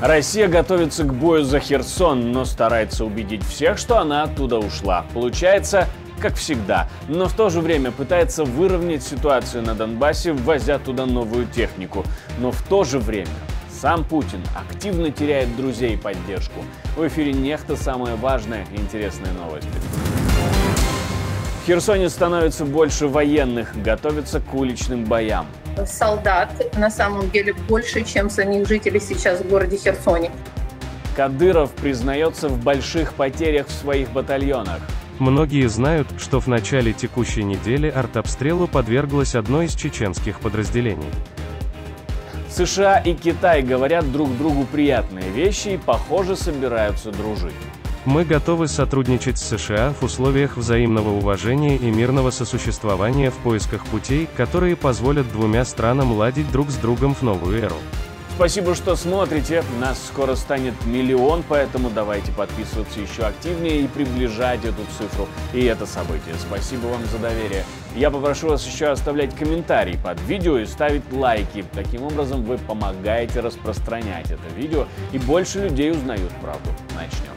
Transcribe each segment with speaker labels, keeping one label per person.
Speaker 1: Россия готовится к бою за Херсон, но старается убедить всех, что она оттуда ушла. Получается, как всегда, но в то же время пытается выровнять ситуацию на Донбассе, ввозя туда новую технику. Но в то же время сам Путин активно теряет друзей и поддержку. В эфире «Нехта» самые важные и интересные новости. В Херсоне становится больше военных, готовятся к уличным боям.
Speaker 2: Солдат на самом деле больше, чем самих жителей сейчас в городе Херсоне.
Speaker 1: Кадыров признается в больших потерях в своих батальонах.
Speaker 3: Многие знают, что в начале текущей недели артобстрелу подверглось одно из чеченских подразделений.
Speaker 1: США и Китай говорят друг другу приятные вещи и, похоже, собираются дружить.
Speaker 3: Мы готовы сотрудничать с США в условиях взаимного уважения и мирного сосуществования в поисках путей, которые позволят двумя странам ладить друг с другом в новую эру.
Speaker 1: Спасибо, что смотрите. Нас скоро станет 1 миллион, поэтому давайте подписываться еще активнее и приближать эту цифру и это событие. Спасибо вам за доверие. Я попрошу вас еще оставлять комментарии под видео и ставить лайки. Таким образом вы помогаете распространять это видео, и больше людей узнают правду. Начнем.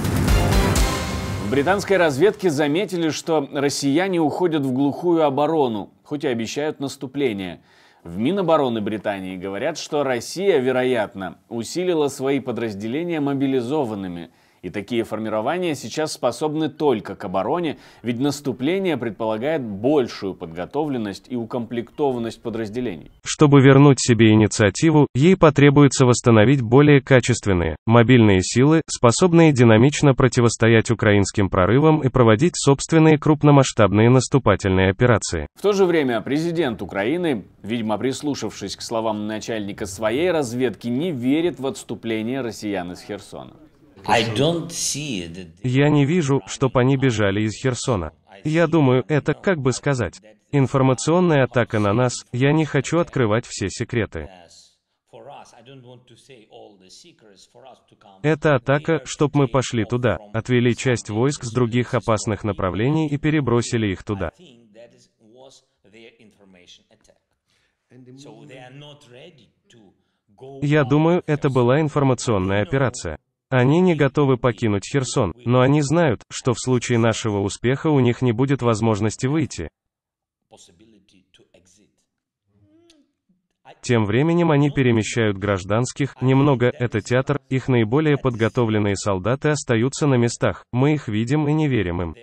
Speaker 1: В британской разведке заметили, что россияне уходят в глухую оборону, хоть и обещают наступление. В Минобороны Британии говорят, что Россия, вероятно, усилила свои подразделения мобилизованными. И такие формирования сейчас способны только к обороне, ведь наступление предполагает большую подготовленность и укомплектованность подразделений.
Speaker 3: Чтобы вернуть себе инициативу, ей потребуется восстановить более качественные, мобильные силы, способные динамично противостоять украинским прорывам и проводить собственные крупномасштабные наступательные операции.
Speaker 1: В то же время президент Украины, видимо прислушавшись к словам начальника своей разведки, не верит в отступление россиян из Херсона.
Speaker 3: Я не вижу, чтоб они бежали из Херсона. Я думаю, это, как бы сказать, информационная атака на нас, я не хочу открывать все секреты. Это атака, чтоб мы пошли туда, отвели часть войск с других опасных направлений и перебросили их туда. Я думаю, это была информационная операция. Они не готовы покинуть Херсон, но они знают, что в случае нашего успеха у них не будет возможности выйти. Тем временем они перемещают гражданских, немного, это театр, их наиболее подготовленные солдаты остаются на местах, мы их видим и не верим им.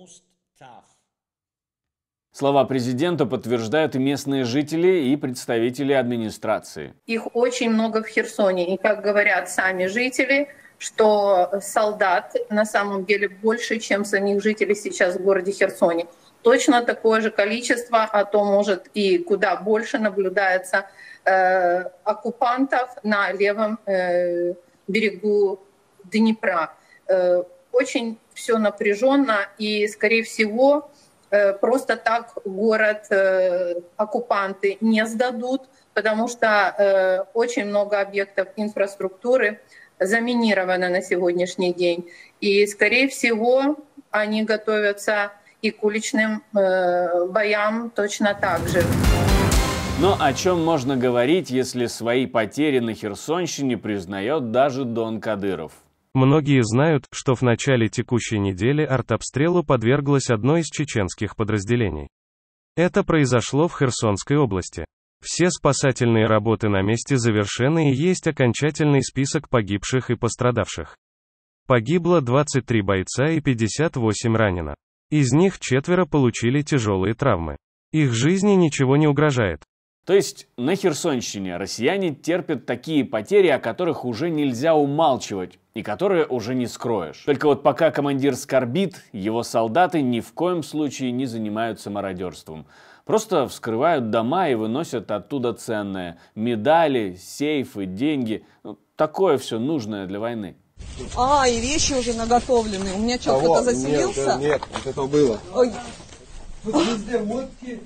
Speaker 1: Слова президента подтверждают и местные жители, и представители администрации.
Speaker 2: Их очень много в Херсоне, и как говорят сами жители, что солдат на самом деле больше, чем самих жителей сейчас в городе Херсоне. Точно такое же количество, а то может и куда больше наблюдается оккупантов на левом берегу Днепра. Очень все напряженно, и, скорее всего, просто так город оккупанты не сдадут, потому что очень много объектов инфраструктуры заминировано на сегодняшний день. И, скорее всего, они готовятся и к уличным боям точно так же.
Speaker 1: Но о чем можно говорить, если свои потери на Херсонщине признает даже Дон Кадыров?
Speaker 3: Многие знают, что в начале текущей недели артобстрелу подверглось одно из чеченских подразделений. Это произошло в Херсонской области. Все спасательные работы на месте завершены и есть окончательный список погибших и пострадавших. Погибло 23 бойца и 58 ранено. Из них 4 получили тяжелые травмы. Их жизни ничего не угрожает.
Speaker 1: То есть на Херсонщине россияне терпят такие потери, о которых уже нельзя умалчивать и которые уже не скроешь. Только вот пока командир скорбит, его солдаты ни в коем случае не занимаются мародерством. Просто вскрывают дома и выносят оттуда ценное. Медали, сейфы, деньги. Такое все нужное для войны.
Speaker 4: И вещи уже наготовлены. У меня что, кто-то заселился?
Speaker 5: Нет, вот это было.
Speaker 4: Ой.
Speaker 5: Тут везде водки.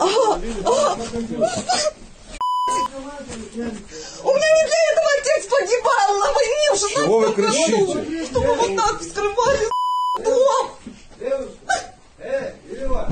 Speaker 4: У меня не для этого отец погибал на войне в 16
Speaker 5: Чего вы
Speaker 4: году.
Speaker 5: кричите?
Speaker 4: Что вы вот так вскрывали дом?
Speaker 5: Ива,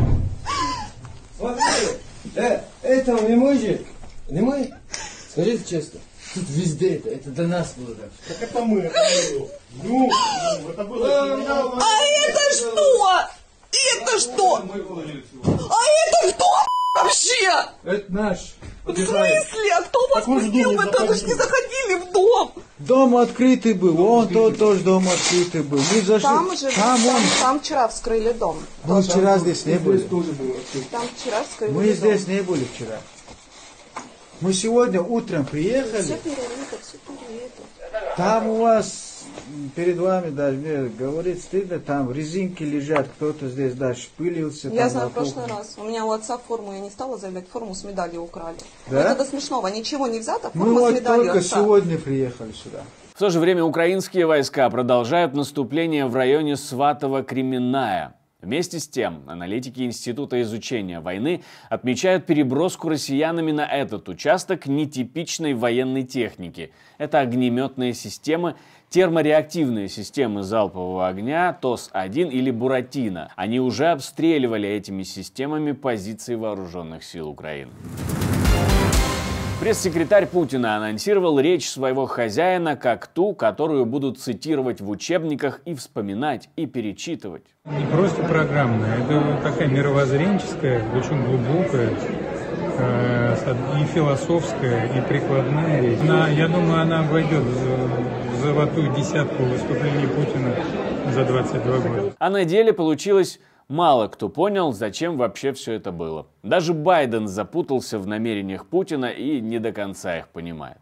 Speaker 5: смотри. Это не мой же? Не мой? Скажите честно. Тут везде это до нас было.
Speaker 6: Так это мы, это было. Ну, это было.
Speaker 4: А это что? Это что? А это кто вообще?
Speaker 5: Это наш.
Speaker 4: В смысле? А кто вас пустил? Вы тоже ж не заходили в дом.
Speaker 5: Дом открытый был, он тоже дом открытый был. Мы зашли.
Speaker 4: Там же, там вчера вскрыли дом.
Speaker 5: Мы вчера здесь не были.
Speaker 4: Там вчера вскрыли
Speaker 5: Мы
Speaker 4: дом.
Speaker 5: здесь не были вчера. Мы сегодня утром приехали.
Speaker 4: Все перерыто, все перерыто.
Speaker 5: Там у вас, перед вами даже, мне говорит, стыдно, там резинки лежат, кто-то здесь даже шпылился.
Speaker 4: Я
Speaker 5: там
Speaker 4: знаю, в
Speaker 5: вокруг.
Speaker 4: прошлый раз. У меня у отца форму, я не стала заявлять, форму с медалью украли.
Speaker 5: Да?
Speaker 4: Это до смешного, ничего не взято,
Speaker 5: Мы
Speaker 4: форма с
Speaker 5: вот
Speaker 4: медалью
Speaker 5: только
Speaker 4: отца.
Speaker 5: сегодня приехали сюда.
Speaker 1: В то же время украинские войска продолжают наступление в районе Сватово-Кременная. Вместе с тем, аналитики Института изучения войны отмечают переброску россиянами на этот участок нетипичной военной техники. Это огнеметные системы, термореактивные системы залпового огня ТОС-1 или Буратино. Они уже обстреливали этими системами позиции вооруженных сил Украины. Пресс-секретарь Путина анонсировал речь своего хозяина как ту, которую будут цитировать в учебниках и вспоминать, и перечитывать.
Speaker 7: Не просто программная, это такая мировоззренческая, очень глубокая, и философская, и прикладная речь. Я думаю, она войдет в золотую десятку выступлений Путина за 22 года.
Speaker 1: А на деле получилось... Мало кто понял, зачем вообще все это было. Даже Байден запутался в намерениях Путина и не до конца их понимает.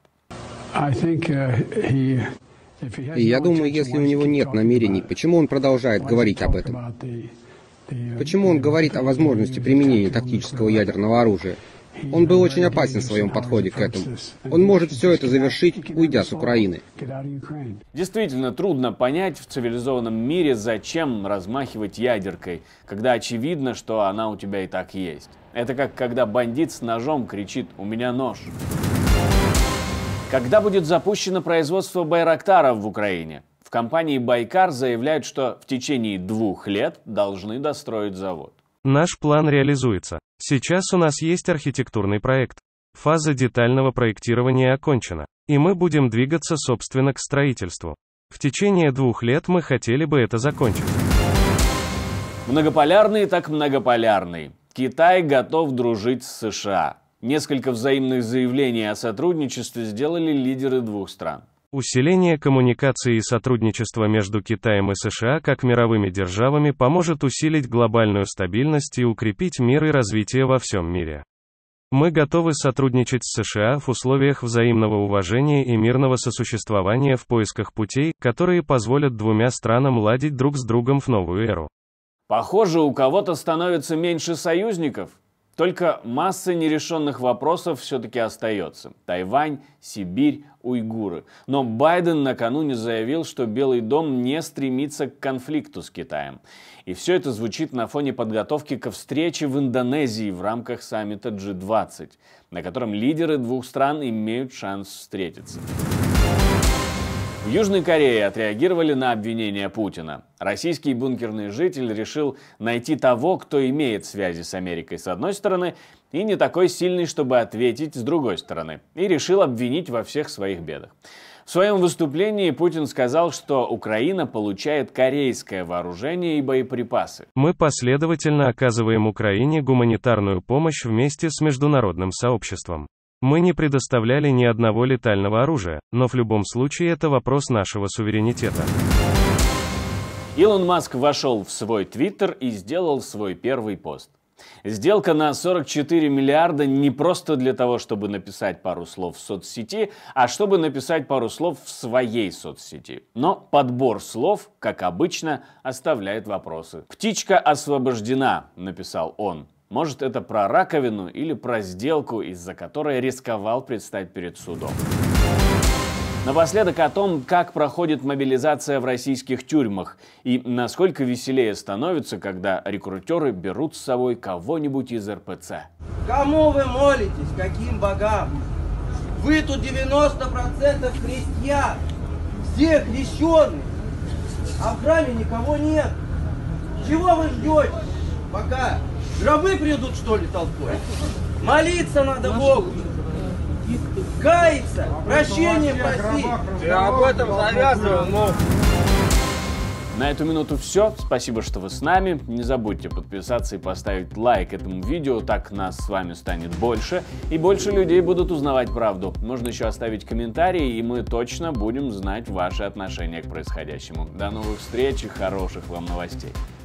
Speaker 8: И я думаю, если у него нет намерений, почему он продолжает говорить об этом? Почему он говорит о возможности применения тактического ядерного оружия? Он был очень опасен в своем подходе к этому. Он может все это завершить, уйдя с Украины.
Speaker 1: Действительно трудно понять в цивилизованном мире, зачем размахивать ядеркой, когда очевидно, что она у тебя и так есть. Это как когда бандит с ножом кричит «У меня нож». Когда будет запущено производство байрактаров в Украине? В компании «Байкар» заявляют, что в течение 2 лет должны достроить завод.
Speaker 3: Наш план реализуется. Сейчас у нас есть архитектурный проект. Фаза детального проектирования окончена. И мы будем двигаться, собственно, к строительству. В течение 2 лет мы хотели бы это закончить.
Speaker 1: Многополярный так многополярный. Китай готов дружить с США. Несколько взаимных заявлений о сотрудничестве сделали лидеры 2 стран.
Speaker 3: Усиление коммуникации и сотрудничества между Китаем и США как мировыми державами поможет усилить глобальную стабильность и укрепить мир и развитие во всем мире. Мы готовы сотрудничать с США в условиях взаимного уважения и мирного сосуществования в поисках путей, которые позволят 2 странам ладить друг с другом в новую эру.
Speaker 1: Похоже, у кого-то становится меньше союзников. Только масса нерешенных вопросов все-таки остается. Тайвань, Сибирь, уйгуры. Но Байден накануне заявил, что Белый дом не стремится к конфликту с Китаем. И все это звучит на фоне подготовки ко встрече в Индонезии в рамках саммита G20, на котором лидеры 2 стран имеют шанс встретиться. В Южной Корее отреагировали на обвинения Путина. Российский бункерный житель решил найти того, кто имеет связи с Америкой с одной стороны и не такой сильный, чтобы ответить с другой стороны, и решил обвинить во всех своих бедах. В своем выступлении Путин сказал, что Украина получает корейское вооружение и боеприпасы.
Speaker 3: Мы последовательно оказываем Украине гуманитарную помощь вместе с международным сообществом. Мы не предоставляли ни одного летального оружия, но в любом случае это вопрос нашего суверенитета.
Speaker 1: Илон Маск вошел в свой твиттер и сделал свой первый пост. Сделка на 44 миллиарда не просто для того, чтобы написать пару слов в соцсети, а чтобы написать пару слов в своей соцсети. Но подбор слов, как обычно, оставляет вопросы. «Птичка освобождена», написал он. Может, это про раковину или про сделку, из-за которой рисковал предстать перед судом. Напоследок о том, как проходит мобилизация в российских тюрьмах и насколько веселее становится, когда рекрутеры берут с собой кого-нибудь из РПЦ.
Speaker 9: Кому вы молитесь? Каким богам? Вы тут 90% христиан, все крещеные, а в храме никого нет. Чего вы ждете? Пока гробы придут, что ли, толпой? Молиться надо Богу. каяться, прощения просить.
Speaker 10: Я об этом завязываю, но...
Speaker 1: На эту минуту все. Спасибо, что вы с нами. Не забудьте подписаться и поставить лайк этому видео, так нас с вами станет больше, и больше людей будут узнавать правду. Можно еще оставить комментарии, и мы точно будем знать ваши отношения к происходящему. До новых встреч и хороших вам новостей.